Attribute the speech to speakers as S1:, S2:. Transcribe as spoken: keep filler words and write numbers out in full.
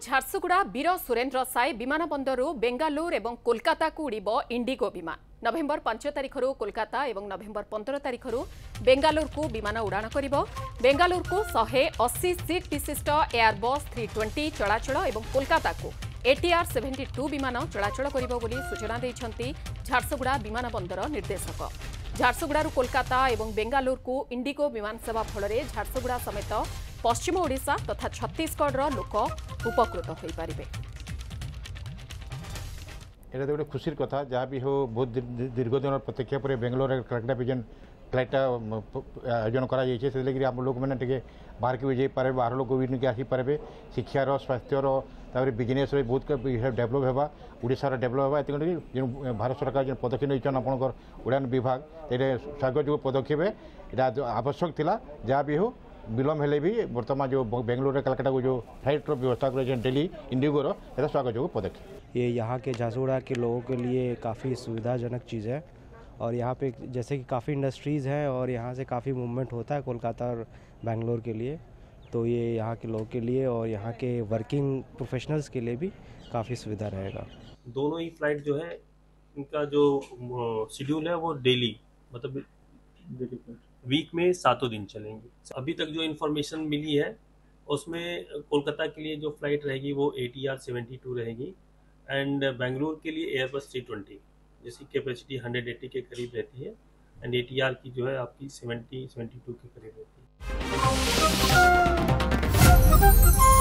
S1: झारसुगुड़ा वीर सुरेन्द्र साई विमान बंदरु बेंगालुरु एवं कोलकाता को उड़िब इंडिगो विमान। नवेम्बर पांच तारिख कोलकाता और नवेम्बर पंद्रह तारिख बेंगालुरु को विमान उड़ाण करिब। बेंगालुरु को एक सौ अस्सी सीट विशिष्ट एयरबस तीन सौ बीस चलाचल और कोलकाता को एटीआर बहत्तर विमान चलाचल करिब बोली सूचना दैछन्ति झारसुगुड़ा विमान बंदर निर्देशक। झारसुगुड़ारू कोलकाता और बेंगालुरु को इंडिगो विमान सेवा फल झारसुगुड़ा समेत पश्चिम ओडिशा तथा छत्तीसगढ़ लोक उपकृत हो पारिबे।
S2: এটা তো একটা খুশির কথা যা বি হো বহুত দীর্ঘদিনের প্রতীক্ষা পরে বেঙ্গালোর কয়েকটা বিজন ফ্লাইটটা আয়োজন করা যাইছে সেই লাগি আম লোক মানে টিকে বাহার কে যাই পারবে বাহার লোক भी নিকে আসি পারবে শিক্ষার স্বাস্থ্যর তারপরে বিজনেস রে বহুত ডেভেলপ হেবা ওড়িশার ডেভেলপ হেবা এতে যে ভারত সরকার যে পদক্ষেপ নিয়েছেন আপনার উড়ান বিভাগ এটা স্বাগতযোগ্য পদক্ষেপ এটা আবশ্যক লা যা বি হো विलम्ब हेले भी वर्तमान जो बेंगलुरु कलकत्ता को जो फ्लाइट व्यवस्था कर दिल्ली इंडिगोर यह स्वागतयोग्य पदक्षेप।
S3: ये यहाँ के झारसुगुड़ा के लोगों के लिए काफ़ी सुविधाजनक चीज़ है और यहाँ पे जैसे कि काफ़ी इंडस्ट्रीज़ हैं और यहाँ से काफ़ी मूवमेंट होता है कोलकाता और बेंगलोर के लिए, तो ये यहाँ के लोगों के लिए और यहाँ के वर्किंग प्रोफेशनल्स के लिए भी काफ़ी सुविधा रहेगा।
S4: दोनों ही फ्लाइट जो है इनका जो शेड्यूल है वो डेली मतलब वीक में सातों दिन चलेंगे। अभी तक जो इन्फॉर्मेशन मिली है उसमें कोलकाता के लिए जो फ्लाइट रहेगी वो A T R seventy two रहेगी एंड बेंगलुरु के लिए एयरबस थ्री ट्वेंटी जिसकी कैपेसिटी हंड्रेड एट्टी के करीब रहती है एंड ए टी आर की जो है आपकी सेवेंटी सेवेंटी टू के करीब रहती है।